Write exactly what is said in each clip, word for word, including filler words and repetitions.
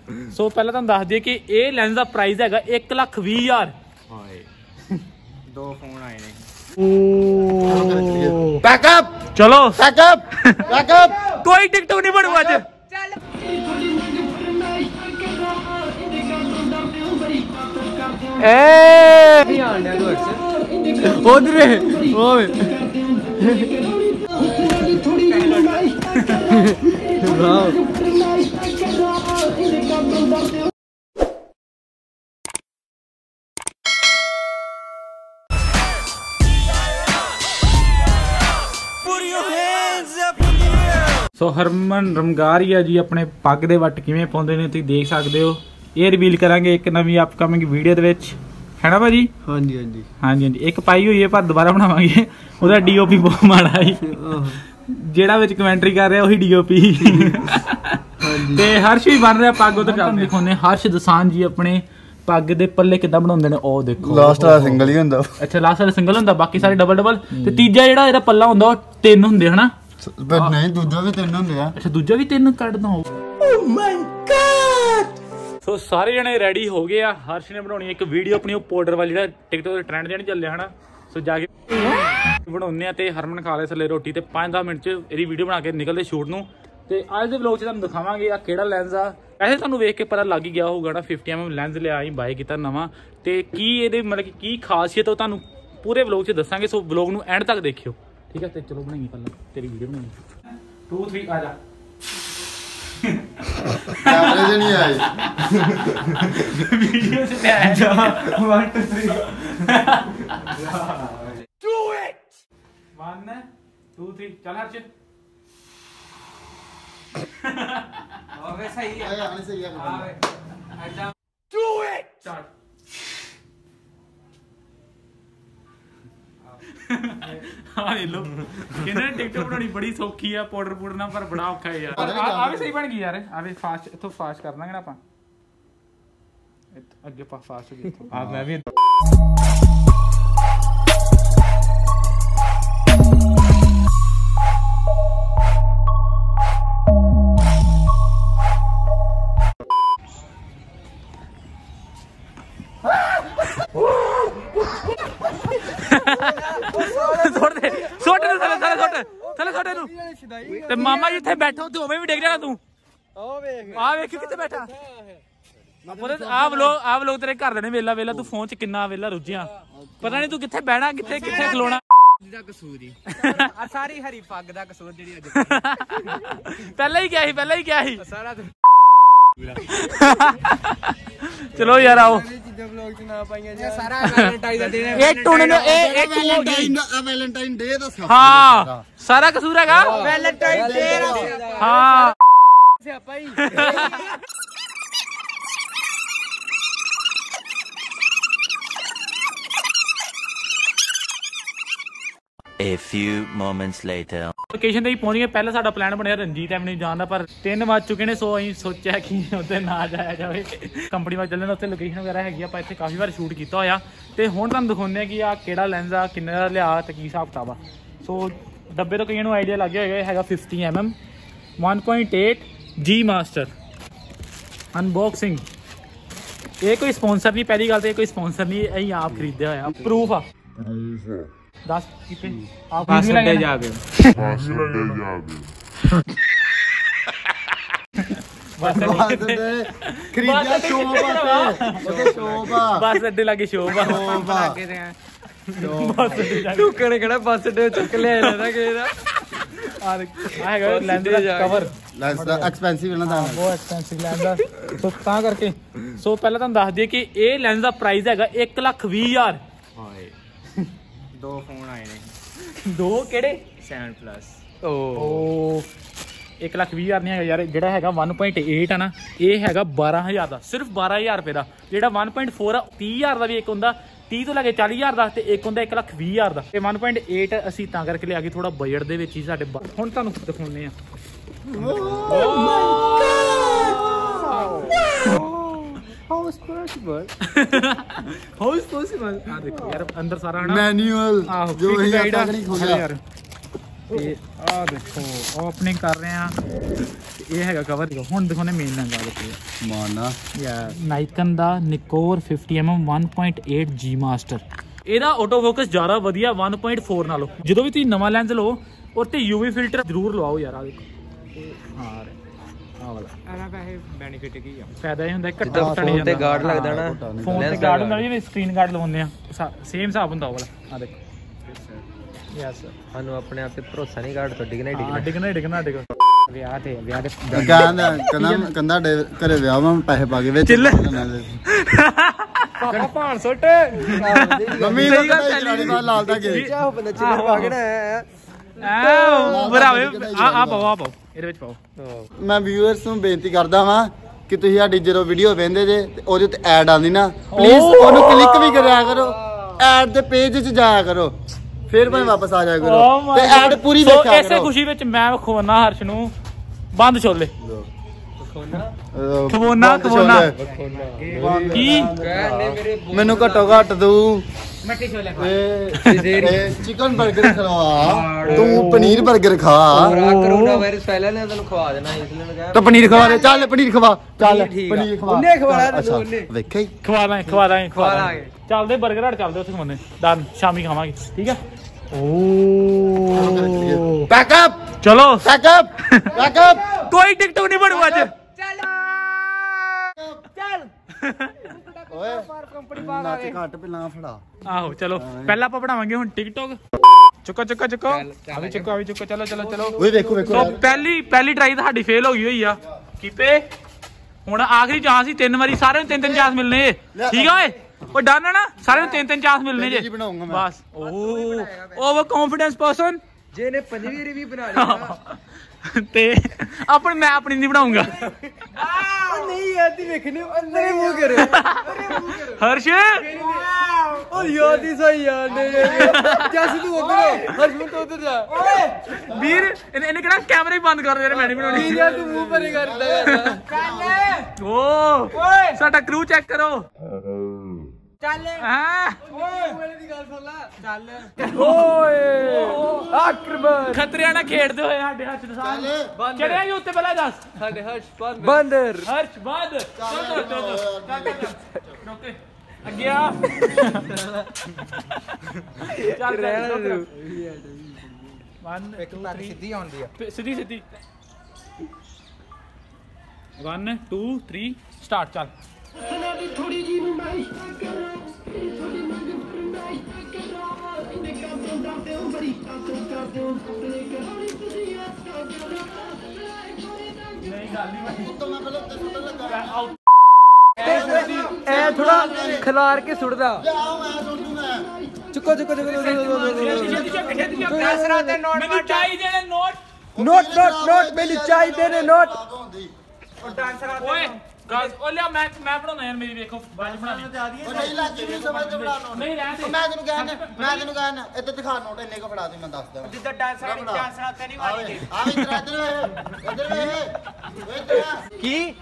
सो पहले तुहानू दस दिए कि ये लेंस का प्राइस है एक लख भी हजार। दो फोन आए ने। बैकअप चलो बैकअप बैकअप कोई टिकटॉक नहीं बनूगा आज। सो हरमन रमगा रही है जी अपने पग दे वट किवें पाउंदे ने तुसीं देख सकदे हो। ये रिवील करांगे एक नवीं अपकमिंग वीडियो दे विच, है ना भाजी? हाँ जी हाँ जी हाँ जी हाँ जी एक पाई हुई है पर दोबारा बनावांगे। ओहदा डीओपी बहुत माड़ा है जेड़ा विच कमेंटरी कर रहा वही डीओपी। ते हर्ष भी बन रहा पग उधर चलदे दिखाउने। हर्ष दसान जी अपने पग दे पल्ले किदां बनाउंदे ने ओ देखो। लास्ट वाला सिंगल ही हुंदा। अच्छा लास्ट वाला सिंगल हुंदा बाकी सारे डबल डबल। ते तीजा जेड़ा एदा पल्ला हुंदा ओ तीन हुंदे है ना? नहीं दूजा भी तीन हुंदे आ। अच्छा दूजा भी तीन कढदा हो। Oh my God. सो सारे जने रेडी हो गए आ। हर्ष ने बनाउणी एक वीडियो अपनी पाउडर वाली जेड़ा टिकटॉक ते ट्रेंड जेने चलिया है ना। सो जाके बनाउने आ ते हरमन खा ले थल्ले रोटी ते पाँच दस मिनट च एदी वीडियो बना के निकलदे शूट नूं। ते अज दे व्लॉग च तुहानूं दिखावांगे आ किहड़ा लेंस आ। ऐसे तुहानूं वेख के पता लग ही गया होगा ना फिफ्टी एम एम लेंस लिया ही बाय कीता नवां। ते की एदे मतलब कि की खासियत है तुहानूं पूरे व्लॉग च दसांगे। सो व्लॉग नूं एंड तक देखियो ठीक है। ते चलो बनाइए पहले तेरी वीडियो बनाइए। टू थ्री आ जा। कैमरे से नहीं आई वीडियो से आया। One two three do it. One two three चल हर्ष। ओके सही है आने से ये हां अच्छा डू इट स्टार्ट। हाँ लो कहने टिकटॉक बनानी बड़ी सौखी है पाउडर पुडना पर बड़ा औखा है यार। आ भी सही बन गई यार। आ भी फास्ट इथों फास्ट कर लांगे ना ਆਪਾਂ ਅੱਗੇ ਪਾ ਫਾਸਟ ਹੋ ਗਈ। ਆ ਮੈਂ ਵੀ ਤੇ ਮਾਮਾ ਜਿੱਥੇ ਬੈਠਾ ਤੂੰ ਉਵੇਂ ਵੀ ਡਿੱਗ ਜਾਣਾ ਤੂੰ। ਆ ਵੇਖ ਆ ਵੇਖ ਕਿੱਥੇ ਬੈਠਾ। ਆ ਵਲੋਗ ਆ ਵਲੋਗ ਤੇਰੇ ਘਰ ਦੇ ਨੇ ਵੇਲਾ ਵੇਲਾ ਤੂੰ ਫੋਨ 'ਚ ਕਿੰਨਾ ਵੇਲਾ ਰੁੱਝਿਆ ਪਤਾ ਨਹੀਂ ਤੂੰ ਕਿੱਥੇ ਬਹਿਣਾ ਕਿੱਥੇ ਕਿੱਥੇ ਖਲੋਣਾ। ਦਾ ਕਸੂਰ ਹੀ ਆ ਸਾਰੀ ਹਰੀ ਪੱਗ ਦਾ ਕਸੂਰ ਜਿਹੜੀ ਅੱਜ ਪਹਿਲਾਂ ਹੀ ਕਿਹਾ ਸੀ ਪਹਿਲਾਂ ਹੀ ਕਿਹਾ ਸੀ ਸਾਰਾ। ਚਲੋ ਯਾਰ ਆਓ ਚੀਜ਼ਾਂ ਵਲੌਗ 'ਚ ਨਾ ਪਾਈਆਂ ਜੀ ਸਾਰਾ ਵੈਲੈਂਟਾਈਨ ਦਾ ਦਿਨ ਹੈ। ਇਹ ਟੂਨ ਇਹ ਇਹ ਵੈਲੈਂਟਾਈਨ ਵੈਲੈਂਟਾਈਨ ਡੇ ਦਾ ਹਾਂ ਸਾਰਾ ਕਸੂਰ ਹੈਗਾ ਵੈਲੈਂਟਾਈਨ ਡੇ ਦਾ। ਹਾਂ ਸਿਆਪਾ ਹੀ। A few moments later location ਤੇ ਹੀ ਪਹੁੰਚ ਗਏ। ਪਹਿਲਾਂ ਸਾਡਾ ਪਲਾਨ ਬਣਿਆ ਰਣਜੀਤ ਐਵਨਿਊ ਜਾਣ ਦਾ ਪਰ ਤਿੰਨ ਵੱਜ ਚੁੱਕੇ ਨੇ। ਸੋ ਅਸੀਂ ਸੋਚਿਆ ਕਿ ਉੱਥੇ ਨਾ ਜਾਇਆ ਜਾਵੇ ਕੰਪਨੀ ਵੱਲ ਚੱਲਣ। ਉੱਥੇ ਲੋਕੇਸ਼ਨ ਵਗੈਰਾ ਹੈਗੀ ਆਪਾਂ ਇੱਥੇ ਕਾਫੀ ਵਾਰ ਸ਼ੂਟ ਕੀਤਾ ਹੋਇਆ। ਤੇ ਹੁਣ ਤੁਹਾਨੂੰ ਦਿਖਾਉਂਦੇ ਆ ਕਿ ਆ ਕਿਹੜਾ ਲੈਂਸ ਆ ਕਿੰਨੇ ਦਾ ਲਿਆ ਤੇ ਕੀ ਹਿਸਾਬ ਕਿਤਾਬ ਆ। ਸੋ ਡੱਬੇ ਤੋਂ ਕਈਆਂ ਨੂੰ ਆਈਡੀਆ ਲੱਗ ਗਿਆ ਹੋਏਗਾ ਹੈਗਾ fifty M M one point eight G master unboxing. ये कोई स्पॉन्सर नहीं पहली गल तो कोई स्पॉन्सर नहीं अं आप खरीदे होया प्रूफ आ दस बस अड्डे लागे शोभ ढूकने कहना बस अड्डे चुक लिया कवर एक्सपेंसिव बहुत एक्सपेंसिव लेंस सो तां करके सो पहले तुहानू दस दिए कि ये लेंस का प्राइस है एक लख भी हजार। दो फोन आए ने दो केड़े सेवन प्लस ओ एक लख भी हजार नहीं है यार जेड़ा हैगा वन पॉइंट एट है ना ये हैगा बारह हजार का सिर्फ बारह हजार रुपये का जेड़ा वन पॉइंट फोर आ तीह हजार का भी एक होंदा तीह तो लगे चाली हजार का ते एक होंदा एक लख भी हजार का वन पॉइंट एट असीं तां करके लिया थोड़ा बजट दे विच ही साडे हुण तुहानू दिखाउने आ। How is possible? How is possible? आ देखो यार अंदर सारा है ना मैनुअल जो है गाइड नहीं खोले यार ਤੇ ਆਹ ਦੇਖੋ ਓਪਨਿੰਗ ਕਰ ਰਹੇ ਆ। ਇਹ ਹੈਗਾ ਕਵਰ। ਹੁਣ ਦਿਖਾਉਣੇ ਮੇਨ ਲਹਿੰਗਾ ਦੇਖੋ ਮਾਨਾ ਯਾਰ ਨਾਈਕਨ ਦਾ Nikkor fifty M M one point eight G master. ਇਹਦਾ ਆਟੋ ਫੋਕਸ ਜ਼ਿਆਦਾ ਵਧੀਆ one point four ਨਾਲੋਂ। ਜਦੋਂ ਵੀ ਤੁਸੀਂ ਨਵਾਂ ਲੈਂਸ ਲਓ ਉਹ ਤੇ ਯੂਵੀ ਫਿਲਟਰ ਜ਼ਰੂਰ ਲਵਾਓ ਯਾਰ। ਆ ਦੇਖੋ ਹਾਂ ਆਹ ਵਾਲਾ ਇਹਦਾ ਵੈਸੇ ਬੈਨੀਫਿਟ ਕੀ ਆ? ਫਾਇਦਾ ਇਹ ਹੁੰਦਾ ਘੱਟਾ ਘੱਟਾ ਨਹੀਂ ਜਾਂਦਾ। ਗਾਰਡ ਲੱਗਦਾ ਨਾ ਫੋਨ ਤੇ ਗਾਰਡ ਹੁੰਦਾ ਜਿਵੇਂ ਸਕਰੀਨ ਗਾਰਡ ਲਵਾਉਂਦੇ ਆ ਸੇਮ ਹਿਸਾਬ ਹੁੰਦਾ ਉਹ ਵਾਲਾ। ਆ ਦੇਖੋ ਯੈਸ ਸਾਨੂੰ ਆਪਣੇ ਆਪ ਤੇ ਭਰੋਸਾ ਨਹੀਂ ਗਾਰਡ ਤੋਂ ਡਿਗਣਾ ਹੀ ਡਿਗਣਾ ਡਿਗਣਾ ਡਿਗਣਾ ਡਿਗ ਵਿਆਹ ਤੇ ਵਿਆਹ ਦੇ ਕਹਿੰਦਾ ਕਹਿੰਦਾ ਕੰਦਾ ਘਰੇ ਵਿਆਹ ਮੈਂ ਪੈਸੇ ਪਾ ਕੇ ਵਿੱਚ ਪਾਪਾ ਭਾਣ ਸੁੱਟ ਮੰਮੀ ਨੂੰ ਕਹਿੰਦਾ ਬਾਅਦ ਲਾਲਦਾ ਗਏ ਚਾਹ ਬੰਦਾ ਚਿੱਲੇ ਪਾ ਕੇ ਨਾ ਆ ਬਰਾਵੇ ਆ ਆ ਪਾਓ ਆ ਪਾਓ ਇਹਦੇ ਵਿੱਚ ਪਾਓ। ਮੈਂ ਵਿਊਅਰਸ ਨੂੰ ਬੇਨਤੀ ਕਰਦਾ ਵਾਂ ਕਿ ਤੁਸੀਂ ਸਾਡੀ ਜਦੋਂ ਵੀਡੀਓ ਵੇਖਦੇ ਜੇ ਤੇ ਉਹਦੇ ਉੱਤੇ ਐਡ ਆਉਂਦੀ ਨਾ ਪਲੀਜ਼ ਉਹਨੂੰ ਕਲਿੱਕ ਵੀ ਕਰਿਆ ਕਰੋ। ਐਡ ਦੇ ਪੇਜ 'ਚ ਜਾਇਆ ਕਰੋ ਫਿਰ ਮੈਂ ਵਾਪਸ ਆ ਜਾਇਆ ਕਰੋ ਤੇ ਐਡ ਪੂਰੀ ਵੇਖਿਆ ਕਰੋ। ਇਸੇ ਖੁਸ਼ੀ ਵਿੱਚ ਮੈਂ ਖਵਾਉਣਾ ਹਰਸ਼ ਨੂੰ ਬੰਦ ਛੋਲੇ ਖਵਾਉਣਾ ਖਵਾਉਣਾ ਕੀ ਮੈਨੂੰ ਘੱਟੋ ਘੱਟ ਤੂੰ ਮੱਟੀ ਛੋਲੇ ਚਿਕਨ 버ਗਰ ਖਵਾ ਤੂੰ ਪਨੀਰ 버ਗਰ ਖਾ। ਕਰੋਨਾ ਵਾਇਰਸ ਫੈਲਿਆ ਨੇ ਤੈਨੂੰ ਖਵਾ ਦੇਣਾ ਇਸ ਲਈ ਮੈਂ ਕਿਹਾ ਤਾਂ ਪਨੀਰ ਖਵਾ ਦੇ। ਚੱਲ ਪਨੀਰ ਖਵਾ ਚੱਲ ਪਨੀਰ ਖਵਾ ਉਹਨੇ ਖਵਾਇਆ ਤੈਨੂੰ ਉਹਨੇ ਵੇਖਿਆ ਹੀ ਖਵਾ ਦਾਂਗੇ ਖਵਾ ਦਾਂਗੇ ਖਵਾ ਦਾਂਗੇ। ਚੱਲਦੇ 버ਗਰ ਹਟ ਚੱਲਦੇ ਉੱਥੇ ਖਵਾਉਂਦੇ ਡਨ ਸ਼ਾਮੀ ਖਾਵਾਂਗੇ ਠੀਕ ਹੈ। ਓ ਬੈਕਅਪ ਚਲੋ ਬੈਕਅਪ ਬੈਕਅਪ ਕੋਈ ਟਿਕਟੋਕ ਨਹੀਂ ਬਣੂ ਅੱਜ। ਓਏ ਨੱਚ ਘੱਟ ਪਹਿਲਾਂ ਫੜਾ। ਆਹੋ ਚਲੋ ਪਹਿਲਾਂ ਆਪਾਂ ਬਣਾਵਾਂਗੇ ਹੁਣ ਟਿਕਟੋਕ। ਚੁੱਕੋ ਚੁੱਕੋ ਚੁੱਕੋ ਆ ਵੀ ਚੁੱਕੋ ਆ ਵੀ ਚੁੱਕੋ ਚਲੋ ਚਲੋ ਚਲੋ। ਓਏ ਵੇਖੋ ਵੇਖੋ ਸੋ ਪਹਿਲੀ ਪਹਿਲੀ ਟਰਾਈ ਤਾਂ ਸਾਡੀ ਫੇਲ ਹੋ ਗਈ ਹੋਈ ਆ ਕੀਪੇ। ਹੁਣ ਆਖਰੀ ਚਾਂਸ ਸੀ ਤਿੰਨ ਵਾਰੀ ਸਾਰਿਆਂ ਨੂੰ ਤਿੰਨ ਤਿੰਨ ਚਾਂਸ ਮਿਲਣੇ ਠੀਕ ਆ ਓਏ। ਉਹ ਡਨ ਹੈ ਨਾ ਸਾਰਿਆਂ ਨੂੰ ਤਿੰਨ ਤਿੰਨ ਚਾਂਸ ਮਿਲਣੇ ਜੇ ਬਸ। ਓ ਓਵਰ ਕੌਨਫੀਡੈਂਸ ਪਰਸਨ ਜੇ ਨੇ ਪੰਜਵੀਂ ਵਾਰੀ ਵੀ ਬਣਾ ਲਿਆ ਤੇ ਆਪਣ ਮੈਂ ਆਪਣੀ ਨਹੀਂ ਬਣਾਉਂਗਾ। ਨਹੀਂ ਯਾਰ ਤੀ ਵੇਖਣੇ ਅੰਦਰ ਹੀ ਮੂੰਹ ਕਰੇ ਹਰਸ਼ ਉਹ ਯਾਰ ਦੀ ਸਹੀ ਯਾਰ ਨੇ ਜੱਸ ਤੂੰ ਉਧਰ ਹਰਸ਼ ਤੂੰ ਉਧਰ ਜਾ ਵੀਰ ਇਹਨੇ ਇਹਨੇ ਕਿਹੜਾ ਕੈਮਰਾ ਹੀ ਬੰਦ ਕਰ ਦੇ ਰਿਹਾ। ਮੈਂ ਨਹੀਂ ਬਣਾਉਣੀ ਯਾਰ ਤੂੰ ਮੂੰਹ ਭਰੇ ਕਰਦਾ ਚੱਲ ਓ ਸਾਡਾ ਕਰੂ ਚੈੱਕ ਕਰੋ ਚੱਲ ਹਾਂ ਓਏ ਦੀ ਗੱਲ ਸੁਣ ਲੈ ਚੱਲ ਓਏ ਆਕਰਮਨ ਖਤਰਿਆਂ ਨਾਲ ਖੇਡਦੇ ਹੋਏ ਸਾਡੇ ਹੱਥ ਦਸਾਂ ਚੜਿਆ ਹੀ ਉੱਤੇ ਪਹਿਲਾਂ ਦੱਸ ਸਾਡੇ ਹਰਸ਼ ਬਾਂਦਰ ਹਰਸ਼ ਬਾਦ ਚਲੋ ਚਲੋ ਓਕੇ ਅੱਗੇ ਆ ਚੱਲ ਰਹਿਣਾ ਵਨ ਇੱਕ ਲੱਤ ਸਿੱਧੀ ਆਉਂਦੀ ਆ ਸਿੱਧੀ ਸਿੱਧੀ one two three ਸਟਾਰਟ ਚੱਲ ਥੋੜੀ ਜੀ ਨਮਾਈ ਥੋੜੀ ਮੰਗ ਫਰਮਾਈ ਇਹਨੇ ਕੰਮ ਤੋਂ ਡਰਦੇ ਹੋ ਬੜੀ ਤਾਕਤ ਕਰਦੇ ਹੋ ਆਪਣੇ ਕਹਾਣੀ ਤੁਸੀਂ ਆਸ ਕਰੋ ਨਹੀਂ ਗੱਲ ਨਹੀਂ ਤੋਂ ਮੈਂ ਪਹਿਲਾਂ ਤੇ ਸੁਣ ਲੱਗਾ ਐ ਥੋੜਾ ਖਿਲਾਰ ਕੇ ਸੁੱਟਦਾ ਆਓ ਮੈਂ ਸੁਣ ਦੂੰਗਾ। ਚੁੱਕੋ ਚੁੱਕੋ ਚੁੱਕੋ ਮੈਨੂੰ ਚਾਹੀਦੇ ਨੇ ਨੋਟ ਨੋਟ ਨੋਟ ਨੋਟ ਮੈਨੂੰ ਚਾਹੀਦੇ ਨੇ ਨੋਟ ਓਏ ਗਾਇਸ ਓ ਲਿਆ ਮੈਂ ਮੈਂ ਬਣਾਉਣਾ ਯਾਰ ਮੇਰੀ ਵੇਖੋ ਬਾਜ ਬਣਾਣੀ ਉਹ ਨਹੀਂ ਲੱਗੀ ਨਹੀਂ ਸਮਝ ਤੇ ਬਣਾਉਣਾ ਨਹੀਂ ਰਹਿਣ ਦੇ ਮੈਂ ਤੈਨੂੰ ਕਹਿਣਾ ਮੈਂ ਤੈਨੂੰ ਕਹਿਣਾ ਇੱਥੇ ਦਿਖਾ ਨੋਟ ਇੰਨੇ ਕੋ ਫੜਾ ਦੇ ਮੈਂ ਦੱਸ ਦਵਾਂ ਜਿੱਦਾਂ ਡਾਂਸਰਾਂ ਨੇ ਡਾਂਸਰਾਂ ਤੇ ਨਹੀਂ ਮਾਰੀ ਦੇ ਆ ਵੀ ਇਧਰ ਇਧਰ ਇਧਰ ਵੇ ਇਧਰ ਕੀ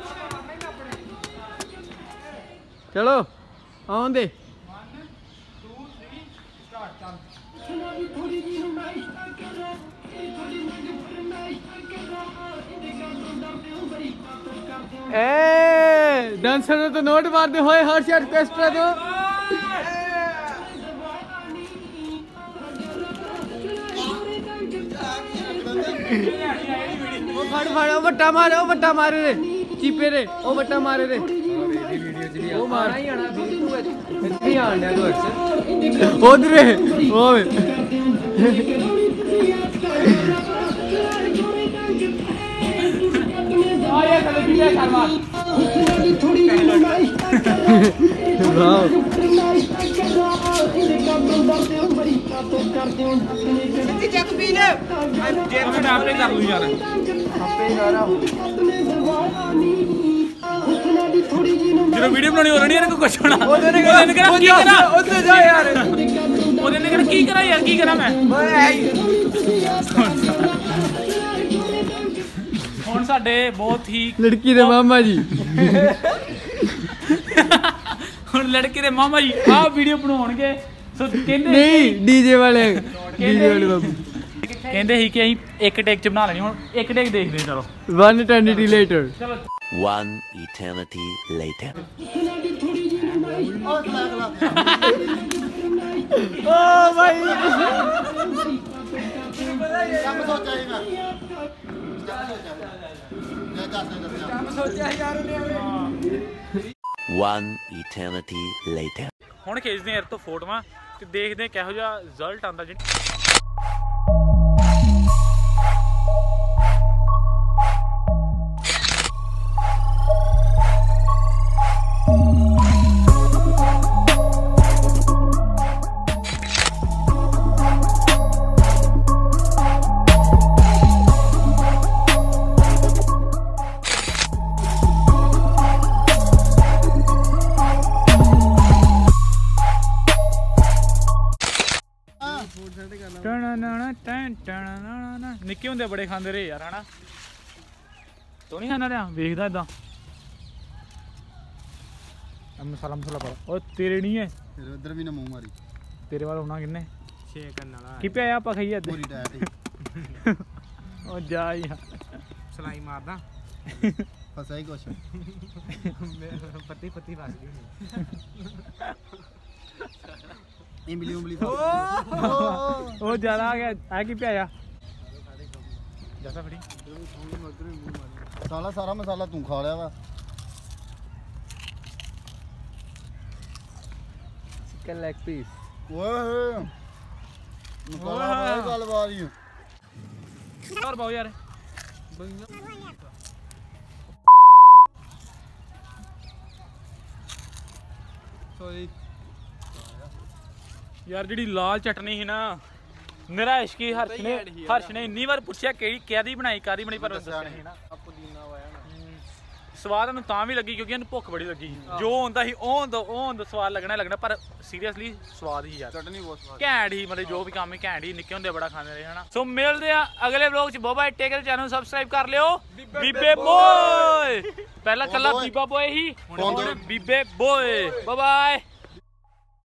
ਚਲੋ ਆਉਣ ਦੇ ਏ ਡਾਂਸਰ ਨੂੰ ਤਾਂ ਨੋਟ ਮਾਰਦੇ ਹੋਏ ਹਰਸ਼ ਆਰਕੈਸਟਰਾ ਤੋਂ ਉਹ ਫੜ ਫੜ ਉਹ ਵੱਟਾ ਮਾਰੇ ਉਹ ਵੱਟਾ ਮਾਰੇ ਰੇ ਚੀਪੇ ਰੇ ਉਹ ਵੱਟਾ ਮਾਰੇ ਰੇ ਉਹ ਮਾਰਾ ਹੀ ਆਣਾ ਵੀ ਤੂੰ ਇੱਥੇ ਆਣ ਡਿਆ ਤੂੰ ਹਰਸ਼ ਉਧਰੇ ਓਏ ਆਇਆ ਕਦੇ ਕੀ ਹੈ ਕਰਵਾ ਥੋੜੀ ਵਾਓ ਚੱਕ ਪੀ ਲੈ ਜੇ ਮੈਂ ਆਪੇ ਕਰ ਲੂ ਯਾਰ ਆਪੇ ਸਾਰਾ ਜਦੋਂ ਵੀਡੀਓ ਬਣਾਉਣੀ ਹੋ ਰਹੀ ਹੈ ਨਾ ਕੁਝ ਹੋਣਾ ਉਹਦੇ ਨੇ ਉਹਨੇ ਕਿਹੜਾ ਕੀ ਕਰਾਂ ਉੱਥੇ ਜਾ ਯਾਰ ਉਹਨੇ ਨੇ ਕਿਹੜਾ ਕੀ ਕਰਾਂ ਯਾਰ ਕੀ ਕਰਾਂ ਮੈਂ ਹੁਣ ਸਾਡੇ ਬਹੁਤ ਹੀ ਲੜਕੀ ਦੇ ਮਾਮਾ ਜੀ ਹੁਣ ਲੜਕੀ ਦੇ ਮਾਮਾ ਜੀ ਆਹ ਵੀਡੀਓ ਬਣਾਉਣਗੇ ਸੋ ਕਹਿੰਦੇ ਨਹੀਂ ਡੀਜੇ ਵਾਲੇ ਡੀਜੇ ਵਾਲੇ ਬਾਬੂ ਕਹਿੰਦੇ ਸੀ ਕਿ ਅਸੀਂ ਇੱਕ ਟੇਕ ਚ ਬਣਾ ਲੈਣੀ ਹੁਣ ਇੱਕ ਟੇਕ ਦੇਖਦੇ ਚਲੋ one eternity later ਚਲੋ One eternity later. ਓ ਭਾਈ ਕੰਮ ਸੋਚਿਆ ਸੀ ਮੈਂ ਕੰਮ ਸੋਚਿਆ One eternity later. ਹੁਣ ਖਿੱਚਦੇ ਯਾਰ ਤੋਂ ਫੋਟੋਆਂ ਤੇ ਦੇਖਦੇ ਕਿਹੋ ਜਿਹਾ ਰਿਜ਼ਲਟ ਆਉਂਦਾ ਜੀ ਨਿੱਕੇ ਹੁੰਦੇ ਬੜੇ ਖਾਂਦੇ ਰਹੇ ਯਾਰ ਹਨਾ ਤੂੰ ਨਹੀਂ ਖਾਣਾ ਰਿਹਾ ਵੇਖਦਾ ਏਦਾਂ ਮਸਾਲਾ ਮਸਾਲਾ ਪਾ ਉਹ ਤੇਰੇ ਨਹੀਂ ਹੈ ਫਿਰ ਉਧਰ ਵੀ ਨਾ ਮੂੰਹ ਮਾਰੀ ਤੇਰੇ ਵਾਲ ਹੋਣਾ ਕਿੰਨੇ ਛੇ ਕਰਨ ਵਾਲਾ ਕੀ ਪਿਆ ਆਪਾਂ ਖਾਈਏ ਪੂਰੀ ਟਾਇਟ ਉਹ ਜਾ ਯਾਰ ਸਲਾਈ ਮਾਰਦਾ ਫਸਿਆ ਹੀ ਕੁਛ ਪੱਤੀ ਪੱਤੀ ਫਸ ਗਈ ਇਮਲੀ ਉਮਲੀ ਉਹ ਜ਼ਿਆਦਾ ਆ ਗਿਆ ਆ ਕੀ ਪਿਆ ਜੈਸਾ ਫੜੀ ਸਾਲਾ ਸਾਰਾ ਮਸਾਲਾ ਤੂੰ ਖਾ ਲਿਆ ਵਾ chicken leg piece ਓਏ ਮਸਾਲਾ ਬੜਾ ਗੱਲ ਬਾਰੀ ਹੋਰ ਬਾਉ ਯਾਰ ਸੋਰੀ ਯਾਰ ਜਿਹੜੀ ਲਾਲ ਚਟਨੀ ਸੀ ਨਾ ਮੇਰਾ ਇਸ਼ਕੀ ਹਰਸ਼ ਨੇ ਹਰਸ਼ ਨੇ ਇੰਨੀ ਵਾਰ ਪੁੱਛਿਆ ਕਿਹੜੀ ਕਿਹਦੀ ਬਣਾਈ ਕਾਦੀ ਬਣੀ ਪਰ ਦੱਸਿਆ ਨਹੀਂ ਨਾ ਪੁਦੀਨਾ ਵਾਇਆ ਨਾ ਸਵਾਦ ਇਹਨੂੰ ਤਾਂ ਵੀ ਲੱਗੀ ਕਿਉਂਕਿ ਇਹਨੂੰ ਭੁੱਖ ਬੜੀ ਲੱਗੀ ਜੋ ਹੁੰਦਾ ਸੀ ਉਹ ਹੁੰਦਾ ਉਹ ਹੁੰਦਾ ਸਵਾਦ ਲੱਗਣਾ ਲੱਗਣਾ ਪਰ ਸੀਰੀਅਸਲੀ ਸਵਾਦ ਹੀ ਯਾਰ ਚਟਨੀ ਬਹੁਤ ਸਵਾਦ ਘੈਂਟ ਹੀ ਮਤਲਬ ਜੋ ਵੀ ਕੰਮ ਹੀ ਘੈਂਟ ਹੀ ਨਿੱਕੇ ਹੁੰਦੇ ਬੜਾ ਖਾਂਦੇ ਰਹੇ ਹਨਾ ਸੋ ਮਿਲਦੇ ਆ ਅਗਲੇ ਵਲੌਗ ਚ ਬਾਏ ਟੇਕ ਕੇ ਚੈਨਲ ਨੂੰ ਸਬਸਕ੍ਰਾਈਬ ਕਰ ਲਿਓ ਬੀਬੇ ਬੋਏ ਪਹਿਲਾਂ ਕੱਲਾ ਬੀਬਾ ਬੋਏ ਹੀ ਹੁਣ ਬੀਬੇ ਬੋਏ ਬਾਏ ਬਾਏ